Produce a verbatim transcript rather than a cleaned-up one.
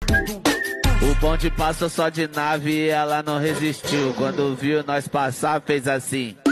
O bonde passou só de nave e ela não resistiu. Quando viu nós passar, fez assim.